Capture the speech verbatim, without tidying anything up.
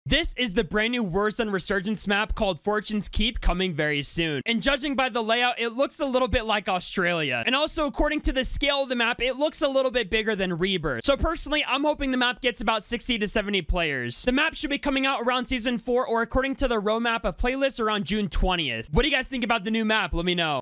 This is the brand new Warzone Resurgence map called Fortune's Keep, coming very soon. And judging by the layout, it looks a little bit like Australia. And also, according to the scale of the map, it looks a little bit bigger than Rebirth. So personally, I'm hoping the map gets about sixty to seventy players. The map should be coming out around season four, or according to the roadmap of playlists, around June twentieth. What do you guys think about the new map? Let me know.